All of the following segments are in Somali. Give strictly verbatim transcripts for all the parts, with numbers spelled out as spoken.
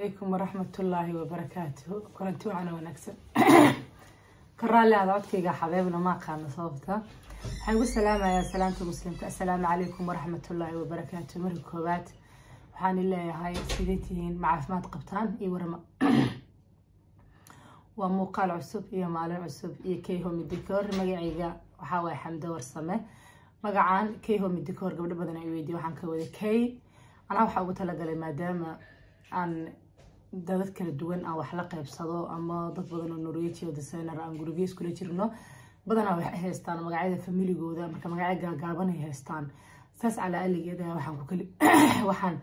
عليكم ورحمة الله وبركاته. كنت أنا ونكسب كرالي هذا عدكي حبايبنا ما كان صوبته. حنقول السلام يا سلامة المسلمين. السلام عليكم ورحمة الله وبركاته. مركوبات وحان الله هاي سيدتين مع عفمات قبطان إي ورما وموقال عصب إي مالين عصب إي كيهم الديكور مقعيقا وحاوي حمد ورسمه مقعان كيهم الديكور قبل بدنا يويدي وحان كوذي كي أنا وحاوي تلقى مادام عن dadad kala duwan aan wax la qaybsado ama dad badan oo Norwegian designer aan gurigiis kula jirno badanaa wax haystaan magacyada familigooda marka magacyo gaaban ay haystaan saas ala aligeeda waxaan ku kali waxaan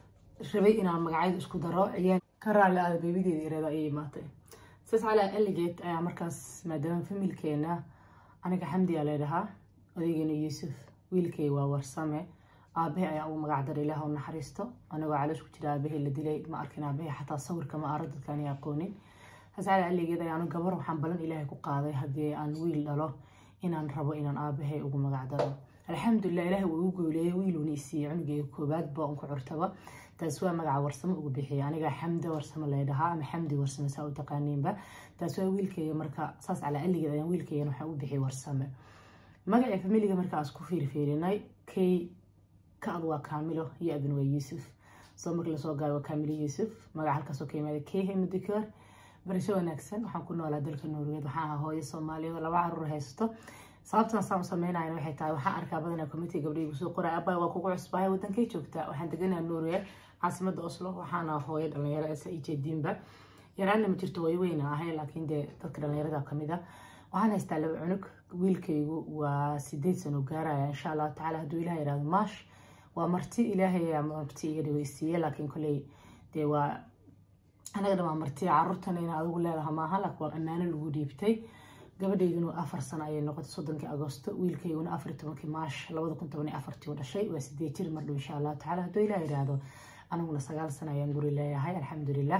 rabay inaan magacyada isku daro ciyaan karaale aad beebideeda irada ay imaatay saas ala aligeed ayaa markaas maadaama familkeena aniga xamdi aa leedahay odaygana Yuusuf wiilkay waa warsame aabahay ayaa ugu magac daray Ilaahay u naxariisto anagoo calash ku jira aabahay la dilay ma arkin aabahay xataa sawirka ma arag dadkan ay aqoonin hasaale aligeeda ayaan gabar waxaan balan Ilaahay ku qaaday hadii aan wiil dhalo inaan rabo inaan aabahay ugu magac daro alxamdulillah Ilaahay wuu ugu goolay wiiluna isii cunugay koobaad baa uu ku curtaba taas waa magac warsamo ugu bixiyay aniga xamdi warsamo leedahay ama xamdi warsamo saa u taqaaniinba taas waa wiilkay marka saas ala aligeeda ayaan wiilkay waxa uu bixiyay warsamo magaca familiga markaas ku fiirfiirinay kay كأضواء كاملة هي ابن ويوسف صومك لسوق قال وكامل يوسف ما قال كسو كيما كيه مدكر برشوا نكسن وحنكون ولا دلك النرويج وحنا هاي الصومالي ولا بعرف رهيسته صابتنا صام سمينا يعني وحي تاع وحنا أركبنا كوميتي قبل يسوق قرا أبا وكوكو عصباي ودنكي شوكتا وحنا تجينا النرويج عاصمة أوسلو وحنا هاي اللي يرأس يجدين به يرانا مترتوي وينا هاي لكن ده تذكر اللي يردا كميدا وحنا يستلب عنك ويلكيو وسديت سنو جارا إن شاء الله تعالى هدو إلهي يراد ماش ومرتي إلهي مرتي يدويسية لكن كلي دوا أنا قد ما مرتي عرضتني أنا أقول لها ما هلك وأنا أنا الوجودي بتي قبل يجونو أفر سنة أي نقطة صدق كأغسطس ويلكي يجون أفر تمكي ماش لو إذا كنت بني أفرتي ولا شيء وسديتي المرة إن شاء الله تعالى دو إلهي هذا أنا من سجال سنة ينقول الله هاي الحمد لله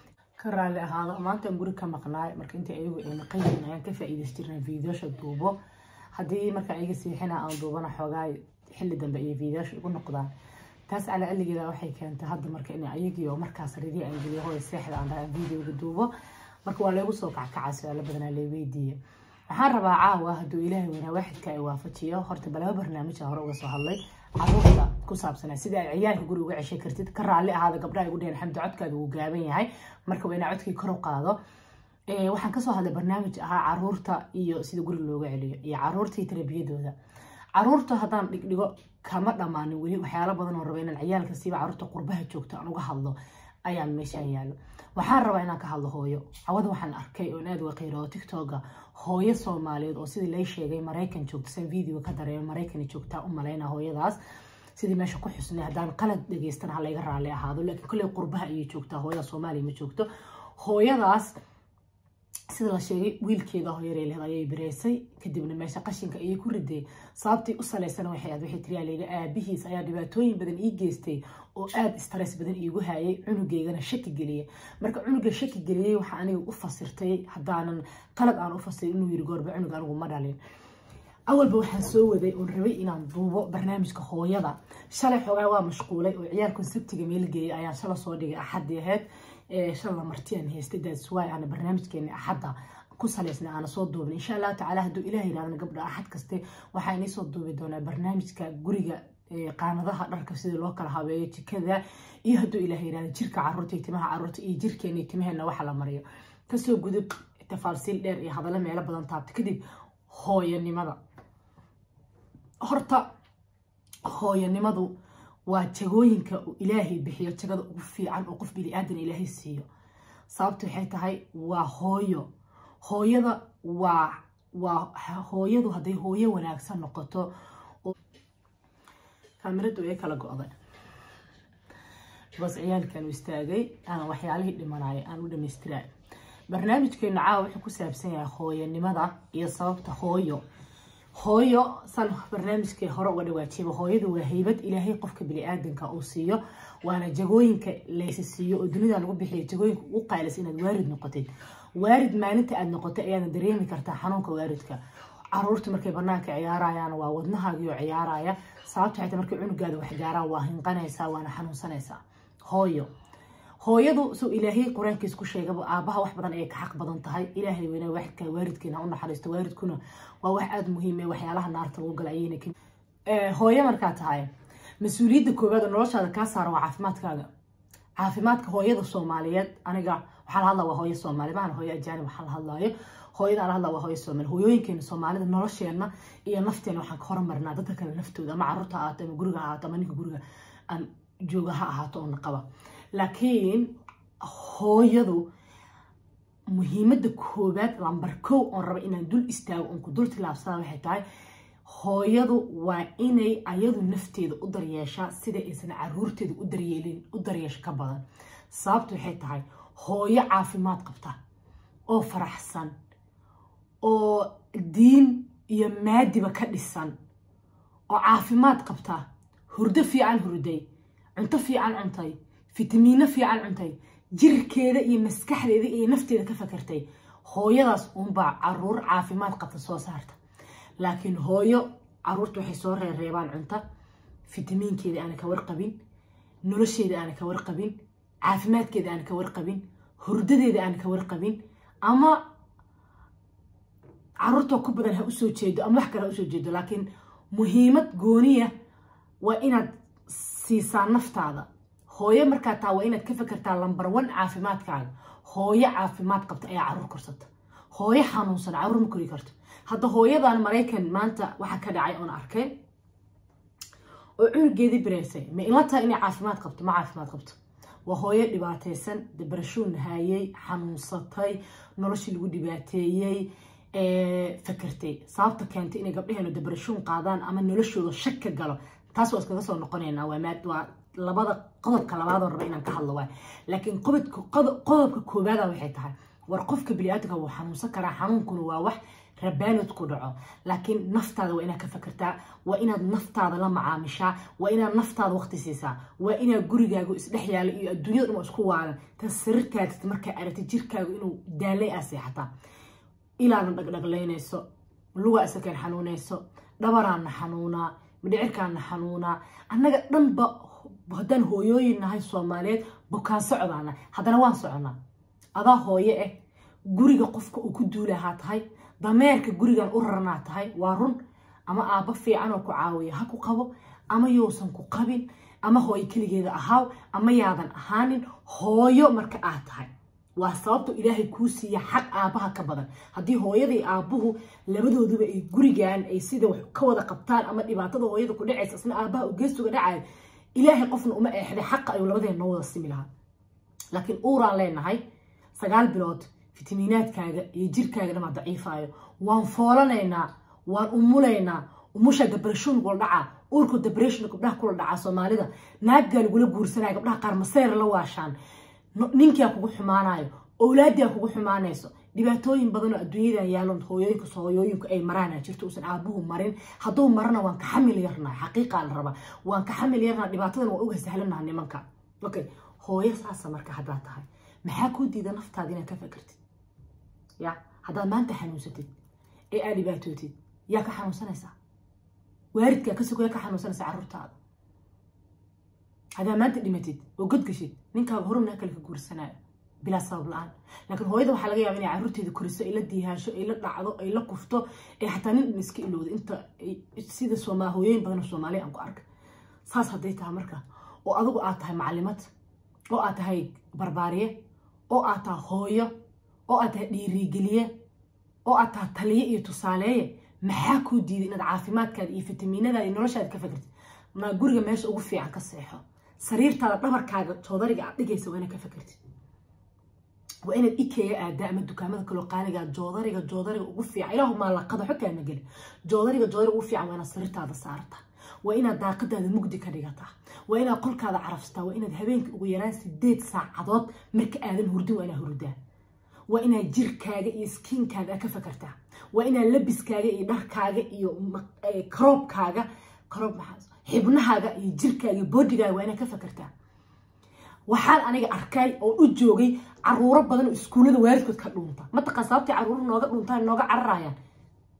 كرر هذا ما أنت نقول كم قناة مرك أنت أيوة يعني قيم يعني كيف إذا اشترينا فيديو شدوبه هدي مرك أيجي سيحنا أو دوبنا حوجاي حل دم بأي فيديوش يقول نقطة تاس على اللي كذا وحي كانت هذا مركا إني أيجي ومركا صريدي أنجلي هو الساحل عند فيديو قدوبه مركا ولا يوصل كعكعس ولا بدنا اللي بيدي حرب عاوة هدو إلهي وأنا واحد كأوافتيه خرت بلا برنامج هروق صهلي عروضة كوساب سنة سيدا عيال يقولوا وعي شكرتي تكرر عليه هذا قبل يقول لي الحمد عدك وجابين هاي مركا بين عدك يكرر قاضي إيه وحن كسو هذا برنامج ها عرورته إيو سيدا يقول له وعليه يا عرورتي تربية ده عرورته هذان دقيقة كم دماني ولي وحياة بدن وربينا العيال كسيب عرورته قربها جوكتا أنا وجهالله أيام مش عيال وحار ربينا كهالله هويو عوض وحن أركي وناد وقيرة تيك توكا هوية صوماليد أو سيد ليش جاي مريكان جوكتا سين فيديو كدر مريكان جوكتا أم علينا هوية داس سيدي ماشي كل حسن هدان قلد دقيستن على يقرأ عليها هذا لكن كل قربها أي جوكتا هوية صومالي مجوكتا هوية داس sida la sheegay wiilkeeda hooyarey leh ayay bireysay kadibna meesha qashinka ay ku riday sababtii u saleysan waxay aad wixii tiriyaaleega aabihiis ayaa dhibaatooyin badan ii geystay oo aad stress badan iigu hayay cunugeygana shaki geliyay marka cunuga shaki geliyay waxa aniga u fasirtay hadaanan qalad aan u fasiray inuu yiri goorba cunuga anigu ma dhalin awalba waxaan soo waday oo rabay inaan duubo barnaamijka hooyada shalay xogaa waa mashquulay oo ciyaalku sabtiga meel geeyay ayaan shalay soo dhigay axadii ahayd شاء مرتين هي استداد سواء أنا برنامج كأني أحدها كسلسنا أنا صوت دوبل إن شاء الله تعالى هدو إلهي لأن قبل أحد كستي وحيني صوت دوبل دونا برنامج كجوريجا قام ظهر ركب سيد الوكالة هوايتي كذا يهدو إلهي لأن جرك عروتي تمها عروتي يجرك يعني تمها إنه واحد لمريا كسو جذب تفاصيل دير هذا لما يلا بدن تعب كذب هو يعني ماذا هرتا هو يعني ماذا وتجوينك إلهي بحياة تجد وفي عن وقف بالآدم إلهي سيو صابت حياتها هاي وهويو هويو ذا و وهويو ذا هذي هويو وناكسر نقطة كاميرا دوية كلا قاضي بس عيال كانوا يستاجي أنا وحي عليه اللي مناعي أنا وده مسترع برنامج كنا عاوي حكوا سابسين يا هويو إني ماذا يصابت هويو هويو صار برنامجك هرو ودواتي وهويدو وهيبت إلهي قفك بلي آدنك أوصيو وأنا جاوينك ليس السيو الدنيا أنا بحي جاوينك وقايلس إنك وارد نقطين وارد ما أنت أد نقطة أنا دريمي كرتا حنونك واردك عرورت مركي برناك عيارا يعني وودنها جيو عيارا يا صعبت حتى مركي عنق قادو وحجارا وهنقنيسا وأنا حنون سنيسا هويو hooyadu soo ilaahay quraankiis ku sheegay aabaha wax badan ay ka xaq badan tahay ilaahay weena wax ka waaridkeena u naxariisto waaridkuna waa wax aad muhiim ah waxyaalaha naarta lagu galayeen ee hooyo marka tahay mas'uuliyadda koowaad noloshaada ka saar waa caafimaadkaaga caafimaadka hooyada Soomaaliyeed aniga waxa la hadlaa waa hooyo Soomaali baan hooyo ajaani waxa la hadlaayo hooyada la hadlaa waa hooyo Soomaali hooyooyinkeena Soomaalida nolosheena iyo nafteena waxaan ka hormarnaa dadka kale naftooda ama carruurta aata ama guriga aata ama ninka guriga aan joogaha ahaato oo naqaba laakiin hooyadu muhiimadda koobaad lambar kow oo raba inaan dul istaago oo ku dul tilaabsado waxay tahay hooyadu waa inay ayadu nafteeda u daryeeshaa sida aysan carruurteeda u daryeelin u daryeesho ka badan sababtu waxay tahay hooyo caafimaad qabta oo faraxsan oo diin iyo maadiba ka dhisan oo caafimaad qabta hurdo fiican hurday cunto fiican cuntay فيتامينات في عن عنتي جير كذا يمسكح ذي إيه نفتي ذا كفكرتي هويداس أمبع عرور عافيمات قد صارت لكن هويو عرور تحسور الريبان عنتا فيتامين كذا أنا كورقبين نورشي ذا أنا كورقبين عافيمات كذا أنا كورقبين هرددي ذا أنا كورقبين أما عرور توكب بدلها أسود جيد أما حكى أسود جيد لكن مهمة جونية وإن سيسان نفط هذا hooyo marka taa waa inaad ka fikirtaa lambar one caafimaadkaaga hooyo caafimaad qabta ay carruur korsata hooyo xanuunsan carruur ma kori karto hadda hooyadan Mareykan maanta waxa ka dhacay oo arkay oo cunugeedii bareysay ma ila taa inay caafimaad qabto ma caafimaad qabto waa hooyo dhibaataysan depression hayay xanuunsatay noloshii lagu dhibaateeyay ee fikirtay sababta keentay inay gabdhaheenu depression qaadaan ama noloshooda shak ka galo taas waa iskaga soo noqonaynaa waa maad waa labada qodobka labaad oo raba inaan ka hadlo waa laakiin qodobka qodobka koobaad waxay tahay war qofka bini'aadamka uu xanuunsan kara xanuunkuna waa wax rabaanad ku dhaco laakiin naftaada waa inaad ka fikirtaa waa inaad naftaada la macaamishaa waa inaad naftaada waqti siisaa waa inaad gurigaaga isdhex yaalo iyo adduunyada dhan isku waalan tan sirtaagtid marka aragtid jirkaaga inuu daalay ah seexataa ilaana dhagdhagleynayso luga asakeen xanuunayso dhabaraan xanuunaa midhicirkaan xanuunaa annaga dhanba haddaan hooyooyin nahay Soomaaliyeed bukaan socdaana haddana waan soconaa adaa hooyo eh guriga qofka uu ku duulahaa tahay dameerka gurigan u rarnaa tahay waa run ama aaba fiican oo ku caawiya ha ku qabo ama yoosan ku qabin ama hooyo kaligeeda ahaaw ama yaadan ahaanin hooyo marka aad tahay waa sababta ilaahay kuu siiya xaq aabaha ka badan haddii hooyadii aabuhu labadooduba ay gurigan ay sida wax ka wada qabtaan ama dhibaatada hooyada ku dhacaysa isna aabaha u geesuga dhacay ilaahay qofna uma eexday xaq ay labadeena wada simi lahaa laakiin uuraan leenahay sagaal bilood fitamiinaadkaaga iyo jirkaaga dhama daciifayo waan foolanaynaa waan umulaynaa umusha depression wal dhaca uurku depression gabdhaha kula dhaca Soomaalida naagga lagu guursanay gabdhaha qaar maseer la waashaan ninka kugu xumaanayo awlaadiya kugu xumaanayso dhibaatooyin badan oo adduunyada yaalan hooyooyinka hooyooyinka ay maraan jirto usan aabuhu marin haduu marna waan ka xamil yarnaa xaqiiqa la raba waan ka xamil yarnaa dhibaatadan waa uga sahlanaa nimanka okay hooyo saasa marka hadaa tahay maxaa ku diida naftaada inaad ka fikirtid ya hadaa maanta xanuunsatid ee aad dhibaatootid yaa ka xanuunsanaysa waaridka ka soo ka xanuunsanaysa carruurtaada هذا ما أنت دمتد وقد قشيت نينك هرم ناكل كورسنا بلا سبب الآن لكن هو إذا وحلا جاي يعني عرورتي ذكرسة إلا ديها شو إلا دعضو إلا كفتو إيه حتى نمسك إلو أنت سيد سوما هوين بدنا سومالي أنكو أرك صاص هديتها مركا وأذوق آتها معلمات أو آتها بربارية أو آتها هوية أو آتها ديريجلية أو آتها تلية تصالية محاكو دي إن العافيمات كذا يفتمينا ذا إنه رشاد كفكرت ما جورج ماشي أوفي عن كسيحة sariirtaada dhabarkaaga joodariga aad dhigayso waa inaad ka fikirtid waa inaad IKEA aada ama dukaamada kale qaaliga joodariga joodariga ugu fiican ilaahu ma la qado xogta ma gali joodariga joodariga ugu fiican waa inaad sariirtaada saartaa waa inaad daaqadaada mugdi ka dhigataa waa inaad qolkaada carafsataa waa inaad habeenkii ugu yaraan sideed saacadood marka aadan hurdin waa inaad hurdaa waa inaad jirkaaga iyo skinkaaga ka fikirtaa waa inaad labiskaaga iyo dharkaaga iyo karoobkaaga karoob maxaa xibnahaaga iyo jirkaaga iyo bodigaaga waa inaad ka fikirtaa waxaan aniga arkay oo u joogay caruuro badan oo iskuulada waalidkood ka dhuunta ma taqaan sababta caruuro nooga dhuuntaan nooga cararayaan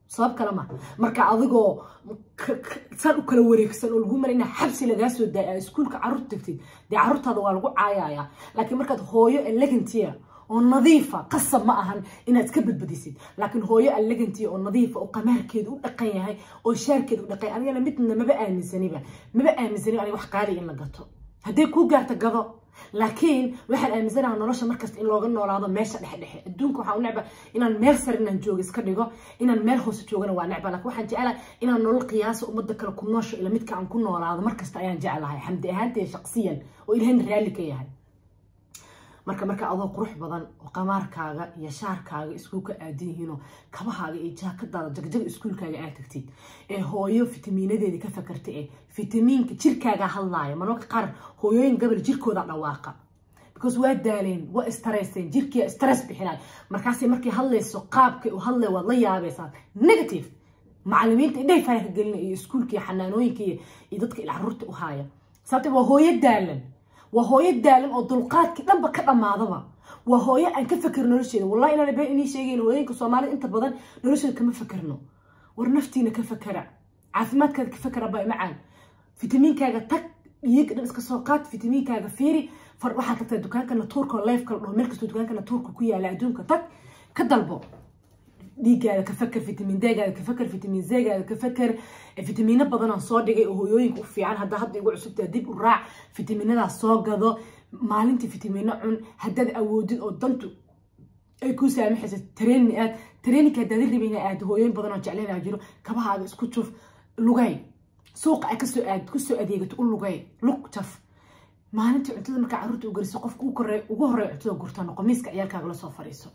sabab kale ma marka adigoo san u kala wareegsan oo lagu marina xabsi laga soo daay iskuulka carruurta tagtid dee carruurtaada waa lagu caayaya laakiin markaad hooyo elegantiya oo nadiifa qasab ma ahan inaad ka badbadisid laakiin hooyo elegantiya oo nadiifa oo qamaarkeedu u dhaqan yahay oo shaarkeedu u dhaqan anigana midna maba aaminsaniba maba aaminsani aniga wax qaali in la gato haddii ku gaarta gado laakiin waxaan aaminsanahay nolosha markasta in looga noolaado meesha dhexe dhexe adduunka waxaan u necba inaan meel sare inaan joogo iska dhigo inaan meel hoose joogana waa necba laakiin waxaan jecelahay inaan nolol qiyaasa ummadda kale ku noosho ila midka aan ku noolaado markasta ayaan jecelahay xamdi ahaantee shaqsiyan oo ilaahay raalli ka yahay marka marka adoo qurux badan oo qamaarkaaga iyo shaarkaaga iskuulka aadin yihiinoo kabahaaga iyo jaakadaada jagjaga iskuulkaaga aad tagtid ee hooyo fitamiinadeeda ka fakarta ee fitamiinka jirkaaga hadlaaya mararka qaar hooyooyin gabal jirkooda dhawaaqa because waa daaleen waa stresseen jirkiya stress bixinay markaasay markay hadlayso qaabkay u hadlay waad la yaabaysaa negative macallimiinta idhay faraha gelina iyo iskuulka iyo xanaanooyinka iyo dadka carruurta u haaya sababtoo waa hooyo daalan وهوي الدالم أو دلقات كده بكده معضبة وهوي أن كفكر نرشيد والله إنا نبي إني شيء وين كصومالي أنت بدن نرشيد كم فكرنا ورنفتينا كفكرة عافمات كذا كفكرة بقى معان فيتامين كذا تك يقدر بس كسوقات فيتامين كذا فيري فروح حتى الدكان كنا تورك ولا يفكر ملك الدكان كنا تورك كويا على عدون كتك كدلبو دي قاعد كفكر فيتامين د قاعد كفكر فيتامين زي قاعد كفكر فيتامينات بدنا صادقه وهويين في عن هذا هذا يقول عصبت دب وراع فيتامينات صاقده maalintii fitamiino cun hadad awoodid oo dantu ay ku saamaxayso training training hadad ribina aad hooyeen badan oo jecleen jiro kabahaaga isku tuf lugay suuqa ay ka soo aad ku soo adeegato u lugay lug taf maalintii cuntada marka carruurta u gariso qofku u koray ugu horeey cuntada gurtaan qamiiska ciyaalkaaga la soo fariiso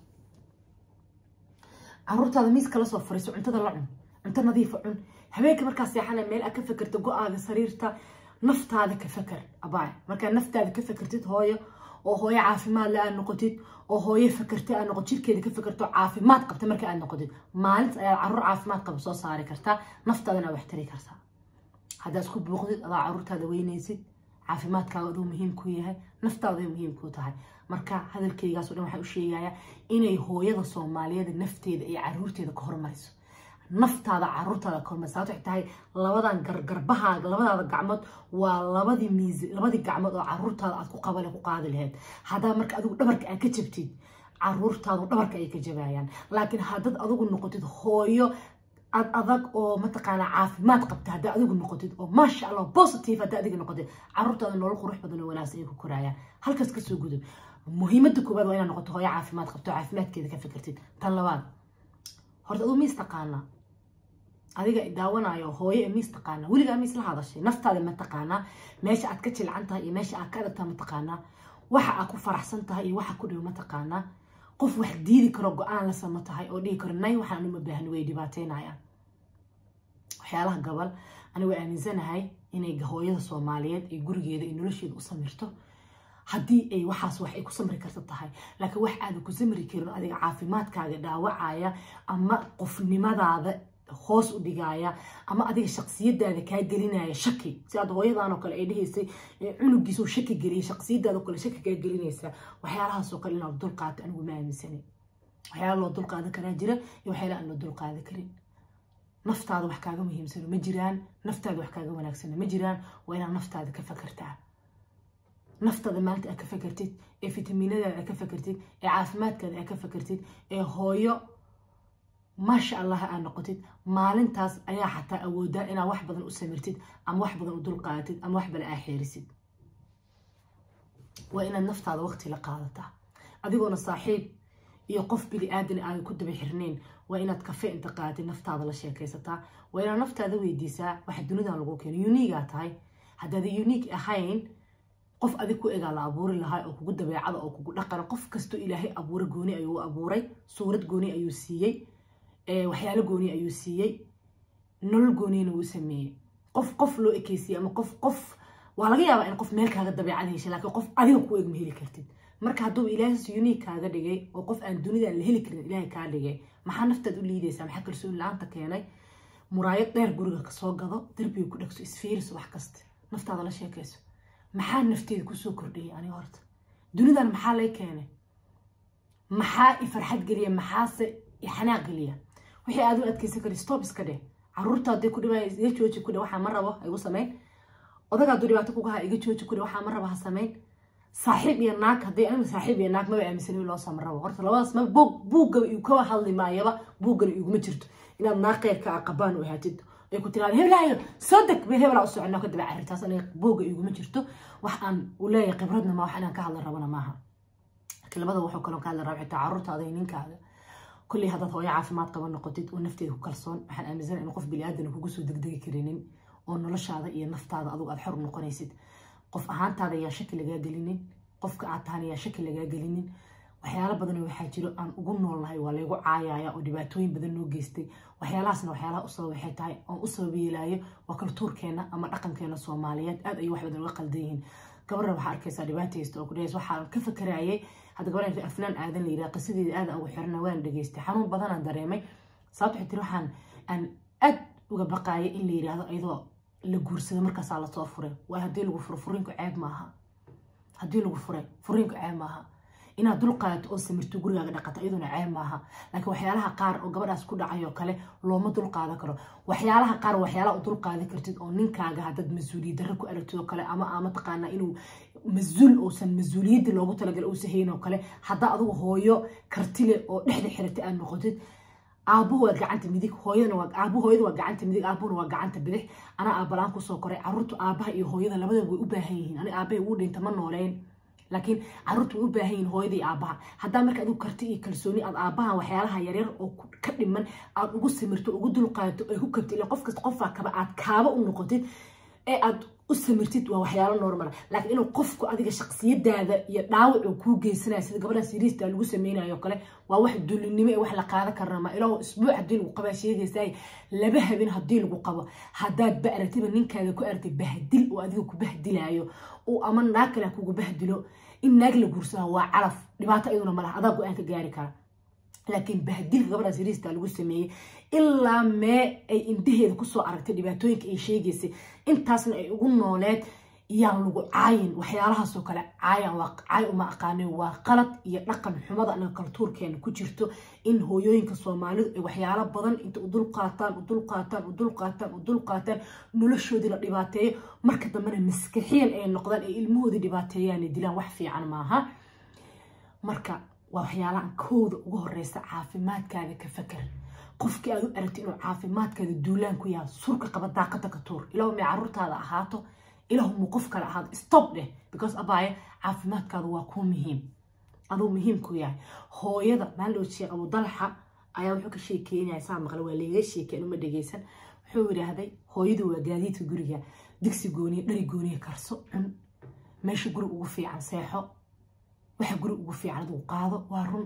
carruurtaada miiska la soo fariiso cuntada la cun cunto nadiif cun habeenka marka seexana meel aad ka fikirto go'aaga sariirta naftaada ka fakar abaay marka naftaada ka fakartid hooyo oo hooyo caafimaad la noqotid oo hooyo fakartay aan noqon jirkeeda ka fakarto caafimaad qabta marka aad noqotid maalinta ayaa carruur caafimaad qab soo saari kartaa naftaadana wax tari kartaa hadaa isku buuqdid adaa carruurtaada weynaysid caafimaadkaaga uu muhiim ku yahay naftaada muhiim ku tahay marka hadalkaygaas oo dhan waxa uu sheegayaa inay hooyada Soomaaliyeed nafteeda iyo carruurteeda ka hormariso naftaada carruurtaada ka hormariso waxay tahay labadan gargarbahaaga labadaada gacmood waa labadii miis labadii gacmood oo carruurtaada aad ku qabale ku qaadi lahayd hadaa marka adigu dhabarka aad ka jabtid carruurtaadu dhabarka ay ka jabayaan laakiin hadad adigu noqotid hooyo ad adag oo mataqaana caafimaad qabta hadaa adigu noqotid oo ma sha Allah positive hadaa adigu noqotid carruurtaada nolol qurux badan oo wanaagsan ay ku korayaan halkaas ka soo gudub muhiimadda koobaad waa inaad noqoto hooyo caafimaad qabto caafimaadkeeda ka fikirtid tan labaad horta adu miis taqaana adiga daawanayo hooyo miis taqaana waliga miis la hadashay naftaada ma taqaana meesha aad ka jilcan tahay iyo meesha aad ka adagtaa ma taqaana waxa aad ku faraxsan tahay iyo waxa ku dhow ma taqaana qof wax diidi karo go'aan la samo tahay oo dhigi karo nay waxaan uma baahan way dhibaateynayaan waxyaalaha gabal anigu aaminsanahay inay hooyada Soomaaliyeed ee gurigeeda in nolosheeda u samirto haddii ay waxaas wax ay ku samri karto tahay laakiin wax aad ku samri karin adiga caafimaadkaaga dhaawacaya ama qofnimadaada hoos u dhigaya ama adiga shakhsiyadaada ka gelinaya shaki si aad hooyadan oo kale ay dhihisay cunugiisu shaki geliyo shakhsiyadaada oo kale shaki ka gelinaysa waxyaalahaas oo kale inaad dul qaato anigu ma aaminsanay waxyaalo loo dul qaadan karaa jira iyo waxyaalo aan loo dul qaadan karin naftaada wax kaaga muhiimsan ma jiraan naftaada wax kaaga wanaagsan ma jiraan waa inaad naftaada ka fakartaa naftaada maanta aad ka fakartid ee fitamiinada aad ka fakartid ee caafimaadkaada aad ka fakartid ee hooyo ما شاء الله أنا قلت مالين تاس أيا حتى أودا إنا واحد بدن أسمرتد أم واحد بدن أدول قاتد أم واحد بدن أحيرسد وإن النفط هذا وقت لقادته أديقون الصاحب يقف بلي آدن أنا كنت بحرنين وإن تكفي أنت قاتل النفط هذا الأشياء كيستا وإن النفط هذا ويديسا واحد دوندا لغوكين يونيقات هاي هذا ذي يونيك أحين قف أديكو إيجا لأبوري لهاي أو كوكو دبيعة أو كوكو لقنا قف كستو إلهي أبوري قوني أيو أبوري صورة قوني أيو سيي waxyaalo gooni ayuu siiyay nolol gooniina uu sameeyay qof qof loo ekeysiyay ama qof qof waa laga yaabaa in qof meel kaaga dabeecad heshay laakiin qof adiga ku eegma heli kartid marka hadduu ilaahay si unique kaaga dhigay oo qof aan dunida la heli karin ilaahay kaa dhigay maxaa naftaad u liidaysaa maxaa kalsooni la'aanta keenay muraayad dheer guriga ka soo gado darbiga ku dhagso isfiiriso wax kasta naftaada la sheekayso maxaa nafteeda ku soo kordhiyay aniga horta dunidan maxaa lay keenay maxaa i farxad geliya maxaase i xanaaq geliya wixii aad u adkaysan kari stop iska dheh caruurta hadday ku dhibaa iga jooji ku dheh waxaa ma rabo igu samayn odaga hadduu dhibaato kuga ha iga jooji ku dheh waxaa ma rabo ha samayn saaxiib iyo naag haddii anigu saaxiib iyo naag maba aaminsan in loo sama rabo horta labadaas ma buug buugga igu ka hadli maayaba buuggana iguma jirto inaad naag qeyrka a qabaan u ahaatid ay ku tiraada heblahayo soo deg been hebelaa u soconaa kadaba carrintaas aniga buugga iguma jirto wax aan u leeyahay khibradna ma wax inaan ka hadla rabana maaha laakiin labada waxuu kaloo ka hadla raba xitaa carruurtaada iyo ninkaaga kulli haddaad hooyo caafimaad qaban noqotid oo nafteeda ku kalsoon waxaan aaminsanahay in qof bini'aadana kugu soo degdegi karinin oo noloshaada iyo naftaada adigu aad xor noqonaysid qof ahaantaada ayaa shaki lagaa gelinin qofka aad tahan ayaa shaki lagaa gelinin waxyaalo badan waxaa jiro aan ugu noolnahay waa laygu caayaya oo dhibaatooyin badan noo geystay waxyaalahaasna waxyaalaha u sabab waxay tahay oon u sabab yeelaayo waa kultuurkeena ama dhaqankeena Soomaaliyeed aad ayuu wax badan uga qaldan yihiin gabarna waxaa arkaysaa dhibaataysta oo ku dhays waxaan ka fakarayay hadda gabarna afnaan aadan la yiraahdo qisadeeda aad ugu xirna waan dhageystay xanuun badan aan dareemay sababta xitaa waxaan aan aad uga baqaayay in la yiraahdo ayadoo la guursado markaas la soo furay waa hadii lagu furo furiinku ceeb maaha hadii lagu furay furiinku ceeb maaha inaad dul qaadato oo samirto gurigaaga dhaqato iyaduna ceeb maaha laakiin waxyaalaha qaar oo gabadhaas ku dhacay oo kale looma dul qaadan karo waxyaalaha qaar waxyaalaha u dul qaadan kartid oo ninkaaga hadad mas'uuliyad darro ku aragtid oo kale ama ama taqaana inuu mas'uul oo san mas'uuliyad loogu talagalay oo saheeyno kale hadda adigu hooyo kartile oo dhexda xirtay aan noqotid aabuhu waa gacanta midig hooyana waa aabuhu hooyada waa gacanta midig aabuhuna waa gacanta bidix ana aabalaan ku soo koray carruurtu aabaha iyo hooyada labadaba way u baahan yihiin ani aabahay uu dhinta ma nooleen laakiin carruurtu way u baahan yihiin hooyadii aabaha hadda marka adigu karti iyo kalsooni aad aabaha waxyaalaha yar yar oo ka dhiman aad ugu samirto ugu dul qaadato ay ku kabtay ilaa qof kasta qof kaba aad kaaba u noqotid ee aad u samirtid waa waxyaalo normal laakiin inuu qofku adiga shakhsiyadaada iyo dhaawac uu ku geysanayo sida gabadha siriista lagu sameeynayo kale waa wax dulinimo ee wax la qaadan karna ma ilaa isbuuc hadii lagu qaba sheegaysay laba habeen hadii lagu qabo hadaad baaratiba ninkaaga ku artay bahdil oo adiga ku bahdilayo oo ama naag kale kugu bahdilo in naag la guursado waa calaf dhibaato iyaduna malaha adag oo aan ka gaari kara laakiin bahdil gabadha siriista lagu sameeyay ilaa mee ay indheheeda ku soo aragtay dhibaatooyinka ay sheegaysay intaasna ay ugu nooleed yaan lagu caayin waxyaalahaas oo kale caayan waa caay uma aqaanay waa qalad iyo dhaqan xumada anaga kultuurkeena ku jirto in hooyooyinka Soomaalidu ay waxyaalo badan inta u dul qaataan u dul qaataan u dul qaataan u dul qaataan noloshoodina dhibaateeyo marka dambena maskaxiyan ay noqdaan ay ilmahooda dhibaateeyaan dilaan wax fiican maaha marka waa waxyaalaha kooda ugu horeysa caafimaadkaaga ka fakar qofkii aad u aragtay inuu caafimaadkaaga duulaan ku yahay surka qaba daaqada ka tuur ilaa ma carruurtaada ahaato ilaa mu qof kale ahaado stop dheh because abaaye caafimaadkaada waa ku muhiim aduu muhiim ku yahay hooyada maalin oo sheekh Abu Dalxa ayaa wuxuu ka sheekeynaya saa maqal waa leeyahay sheekeen uma dhageysan wuxuu yiraahday hooyadu waa gaadiidka guriga digsi gooni dhari gooni karso cun meesha guriga ugu fiican seexo waxa guriga ugu fiican uu qaado waa run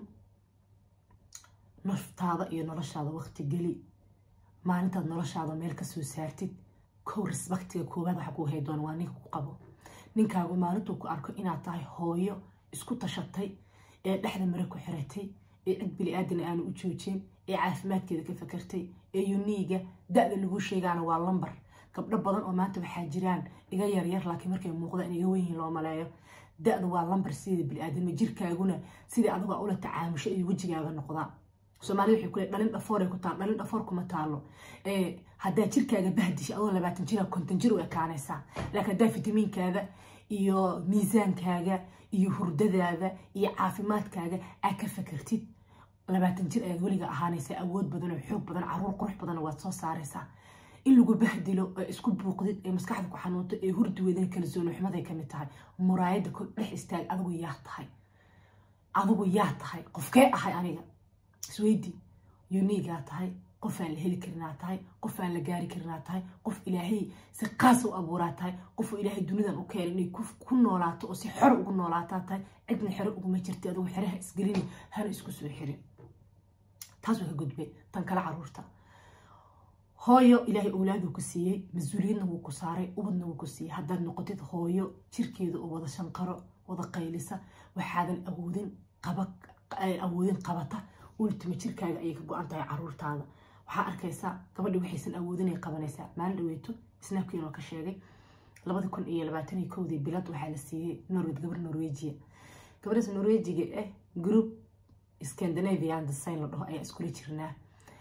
naftaada iyo noloshaada waqti gali maalintaad noloshaada meel ka soo saartid ko respectiga koobaad waxa ku haydoon waa ninka ku qabo ninkaagu maalintuu ku arko inaad tahay hooyo isku tashatay ee dhexda mare ku xiratay ee cid bili aadan aan u joojin ee caafimaadkeeda ka fakartay ee uniga da'da lagu sheegana waa lambar gabdho badan oo maanta waxa jiraan iga yar yar laakiin markay muuqdaan iga weyn loo maleeyo da'du waa lambar sida bili aadan jirkaaguna sida adiga ula tacaamusho iyo wajigaaga noqda Soomaalidu waxay ku leedahay dhalin dhafoor ay ku taal dhalin dhafoor kuma taalo ee hadaa jirkaaga bahdishay adoo labaatan jir konton jir u ekaanaysa laakiin hadaa fitamiinkaaga iyo miisaankaaga iyo hurdadaada iyo caafimaadkaaga aad ka fakartid labaatan jir aad weliga ahaanaysa awood badan oo xoog badan caruur qurux badan waad soo saaraysaa in lagu bahdilo ee isku buuqdid ee maskaxda ku xanuunto ee hurdi weedan kala soo xumaday kamid tahay muraayada ku dhex istaag adigu yaa tahay adigu yaa tahay qofkee ahay aniga سويدي يونيغا تاي قف aan la heli karnaa tahay qof aan la gaari karnaa tahay qof ilaahay si qaas u abuuraa tahay qof ilaahay dunidan u keenay inay ku noolaato oo si xor ugu noolaataa tahay cidna xor ugu ma jirtay adigu xiraha isgelin hal isku soo xirin taas waa gudbay tan kala caruurta hooyo ilaahay awlaadu ku siiyay mas'uuliyadna uu ku saaray ubadna uu ku siiyay hadda noqotid hooyo jirkeedu oo wada shanqaro wada qaylisa waxaadan awoodin qaba awoodin qabata ultima jirkaaga ay ka go'an tahay caruurtaada waxa arkaysa gabadhi waxaysan awoodin ay qabanaysaa maalin dhaweeto snapkiina ka sheegay laba kun iyo labaatan iyo kow bilad waxa la siiyay Norway gabar Norwegia gabadhaas Norwegiga eh group Scandinavian design la dhaho ay isku jirnaa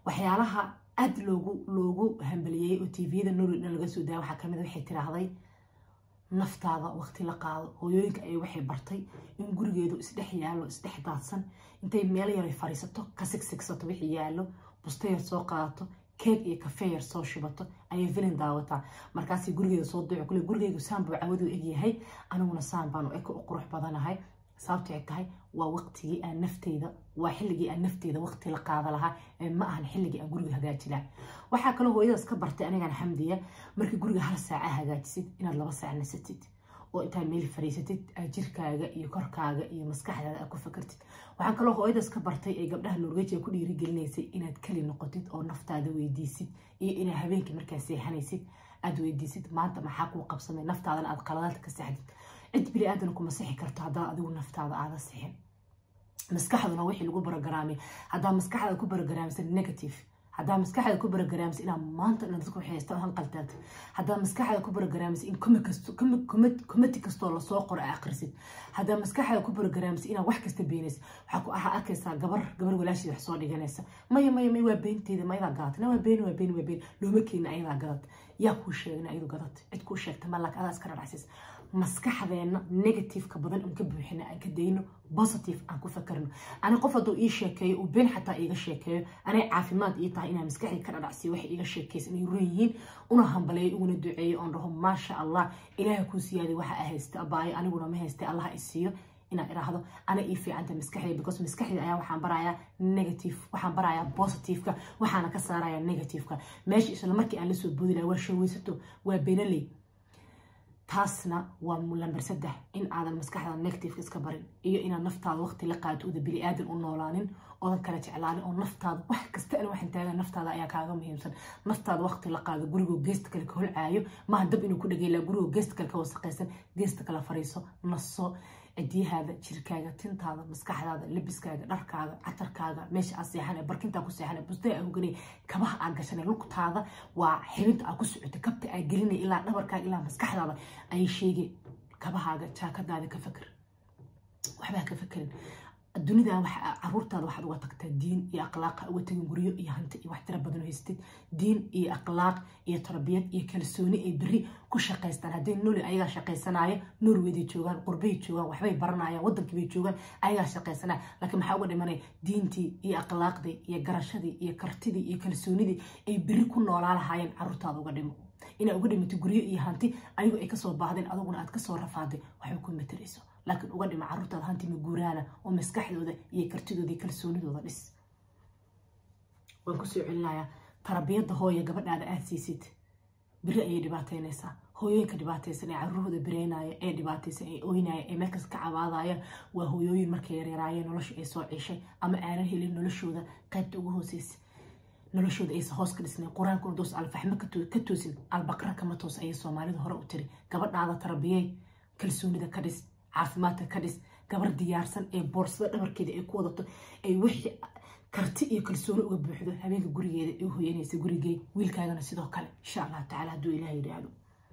waxyaalaha aad loogu loogu hambaliyay oo T V-da Nuri laga soo daayay waxa kamid ah waxay tiraahday naftaada waqti la qaado hooyooyinka ay waxay bartay in gurigeedu isdhex yaalo isdhex daadsan intay meel yar ay fariisato ka sigsigsato wixii yaalo busteer soo qaadato keeg iyo kafee yar soo shubato ayay filin daawataa markaas gurigeedu soo duco kule gurigeygu saan buu cawadu eg yahay aniguna saan baan u eg u qurux badanahay sababtoo ay tahay waa waqtigii aan nafteyda waa xilligii aan nafteyda waqti la qaada lahaa ma ahan xilligii aan guriga hagaajinaa waxaa kaloo hooyadaas ka bartay anigaan xamdiya markii guriga hal saaca hagaajisid inaad laba saac nasatid oo intaa meel fariisatid jirkaaga iyo korkaaga iyo maskaxdaada aad ku fakartid waxaan kaloo hooyadaas ka bartay ee gabdhaha Norwejiga ku dhiirigelinaysay inaad kali noqotid oo naftaada weydiisid iyo inaad habeenkii markaa seexanaysid aad weydiisid maanta maxaa kuu qabsamay naftaadana aad qaladaad ka saxdid cid bili aadan kuma sixi karto hadaa adigu naftaada aad sixin maskaxduna wixii lagu barogaraamay hadaa maskaxda ku barogaraamsan negative hadaa maskaxda ku barogaraamsan ina maanta inaad ku xeesto han qaltaad hadaa maskaxda ku barogaraamsan in kuma kasto kuma kuma kasto la soo qoro akhrisid hadaa maskaxda ku barogaraamsan ina wax kasta beenaysa waxa ku aha arkaysa gabar gabar walaashii wax soo dhiganaysa maya maya may waa beenteeda mayda gaadna waa been waa been waa been looma keenna ayada gaad yaa ku sheegna ayadu gaad cid ku sheegta malak adas ka raacsis maskaxdeena negative ka badan aan ka buuxina aan ka deyno positive aan ku fakarno ana qof haduu ii sheekeeyo oo been xataa iiga sheekeeyo ana caafimaad ii tahay inaan maskaxdii ka dhacsiyo wax iiga sheekeysan inay ruuyihiin una hambaleeyo una duceeyo oo dhaho ma sha Allah ilaahay ku siyaadi waxa ay haysta abaay aniguna ma haystay Allah isiyo ina iraahdo ana ii fiicanta maskaxdii because maskaxdii ayaa waxaan barayaa negative waxaan barayaa positive ka waxaana ka saarayaa negative ka meeshii isla markii aan la soo boodilaa waa shaweysato waa beenaley taasna waa number saddex in aadan maskaxda negative iska barin iyo inaad naftaada waqti la qaadato oo bili aadan u noolaanin oo kala jeclaanin oo naftaada wax kasta aan waxan taagan naftaada ayaa kaaga muhiimsan naftaada waqti la qaado guriga geest kale ka holcaayo ma dab inuu ku dhageela guriga geest kale ka wasaqaysan geest kale fariiso naso cidiyahaada jirkaaga tintaada maskaxdaada labiskaaga dharkaaga catarkaaga meesha aad seexanay barkinta ku seexanay bustay aad uganay kabaha aad gashanay lugtaada waa xibinta aad ku socoto kabta aad gelinay ilaa dhabarkaaga ilaa maskaxdaada ay sheegay kabahaaga jaakadaada ka fakar waxba ka fakarin dunida waxa caruurtaada waxaad uga tagtaa diin iyo akhlaaq uga tagin guriyo iyo hanti iyo wax tira badan oo haystid diin iyo akhlaaq iyo tarbiyad iyo kalsooni ay bari ku shaqeystaan hadii nooli ayaga shaqeysanayo Norway joogan qurbay joogan waxbay baranayaan wadankii bay joogan ayaga shaqeysanaa laakiin maxaa uga dhimanay diintii iyo akhlaaqdii iyo garashadii iyo kartidii iyo kalsoonidii ay bari ku noolaalahaayeen caruurtaada uga dhimo ina uga dhimato guriyo iyo hanti ayagu ay ka soo baahdeen aduguna aad ka soo rafaaday waxay ku matarayso laakiin uga dhima caruurtaada hanti ma guuraana oo maskaxdooda iyo kartidooda iyo kalsoonidooda dhis waan ku soo celinayaa tarbiyada hooyo gabadhaada aad siisid biri ay dhibaateynaysaa hooyooyinka dhibaateysan ee caruurhooda bireynaya ee dhibaateysan ee ooynaya ee meelkas ka cabaadayaan waa hooyooyin markay yareeraayeen nolosha ay soo ciishay ama aanan helin noloshooda qaybta ugu hooseysa noloshooda aysan hoos ka dhisnay qur-aankuna doos alfaxmo ka toosin albaqra kama toos ayay soomaalida hore u tiri gabadhaada tarbiyey kalsoonida ka dhis caafimaadka ka dhis gabar diyaarsan ee boorsada dhabarkeeda ay ku wadato ay wixii karti iyo kalsooni uga buuxdo habeenka gurigeeda ay hooyanaysa gurigey wiilkaagana sidoo kale insha Allah taala haduu Ilaahay yiraahdo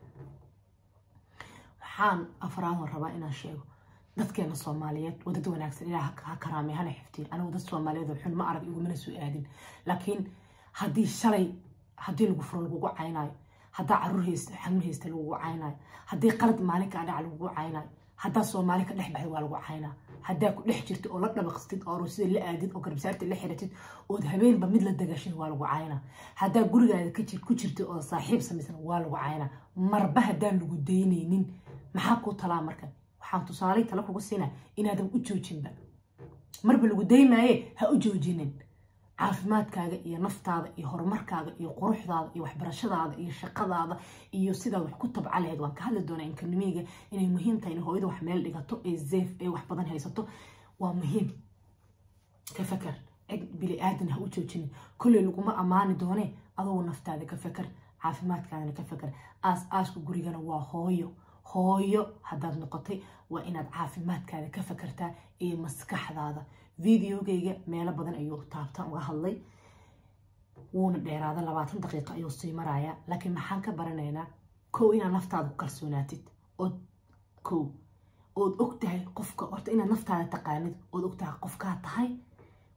waxaan afraad rabaa inaan sheego dadkeena Soomaaliyeed wadada wanaagsan ilaaha ka karaamay hana xiftiin anigu dad Soomaaliyeed xun ma arag igu mana soo aadin laakiin hadii shalay hadii lagu furo lagu caynayo hadaa caruur haysta xanuun haysta lagu caynayo hadii qalad maalinka dhac lagu caynayo hadaa Soomaali ka dhex baxay waa lagu caynaa hadaa ku dhex jirto oo la dhabaqstid oo roosida la aadid oo garabsaarta la xiratid oo habeenba mid la dagashin waa lagu caynaa hadaa gurigaada ka jir ku jirto oo saaxiib samaysan waa lagu caynaa marba hadaa lagu deyneynin maxaa ku talaa marka waxaan tusaale tala kugu siinaa inaadan u joojinba marba lagu deymaaye ha u joojinin caafimaadkaaga iyo naftaada iyo horumarkaaga iyo quruxdaada iyo waxbarashadaada iyo shaqadaada iyo sida wax ku tabcaleed waan ka hadli doonaa in kanimiga inay muhiim tahay in hooyada wax meel dhigato ee zeef ee wax badan haysato waa muhiim ka fakar cid bili aadan ha u joojinin kulli laguma amaani doone adoo naftaada ka fakar caafimaadkaadana ka fakar aas aasku gurigana waa hooyo hooyo hadaad noqotay waa inaad caafimaadkaada ka fakartaa iyo maskaxdaada videogayga meelo badan ayuu taabtaan uga hadlay wuuna dheeraada labaatan daqiiqo ayuu sii marayaa laakiin maxaan ka baranaynaa kow inaad naftaada ku kalsoonaatid ood kow ood og tahay qofka horta inaad naftaada taqaanid ood og tahay qofkaa tahay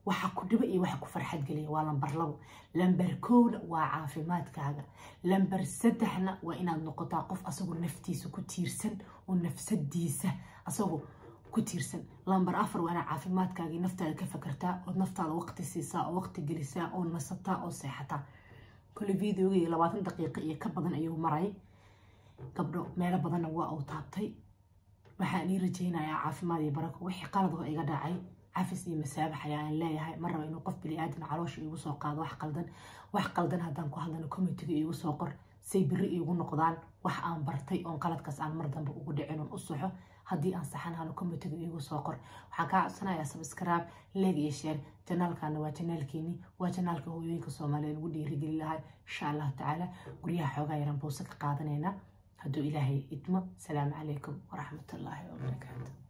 waxa ku dhiba iyo waxa ku farxad geliya waa lambar labo lambar kowna waa caafimaadkaaga lambar saddexna waa inaad noqotaa qof asagoo naftiisa ku tiirsan oo nafsadiisa asagoo ku tiirsan lambar afar waa inaad caafimaadkaaga iyo naftaada ka fakartaa oo naftaada waqti siisaa oo waqti gelisaa oo nasataa oo seexataa kulli videoga labaatan daqiiqo iyo ka badan ayuu maray gabdho meelo badanna waa uu taabtay waxaan ii rajaynayaa caafimaad iyo barako wixii qalad oo iga dhacay عفس iyo masaabax ayaan leeyahay marna inuu qof bili aadan caloosha igu soo qaado wax qaldan wax qaldan hadaan ku hadlano community igu soo qor say biri igu noqdaan wax aan bartay oo qaladkaas aan mar dambe ugu dhicin oo u soxo hadii aan saxanaano community igu soo qor waxaan ka codsanayaa subscribe like iyo share channelkana waa channelkeeni waa channelka hooyooyinka Soomaaliyeed ugu dhiirigelin lahaa insha Allah taala guriyaha xoogaa yaran boosa ka qaadanayna haduu ilaahay idmo salaamu calaykum wa rahmatullaahi wa barakaatuh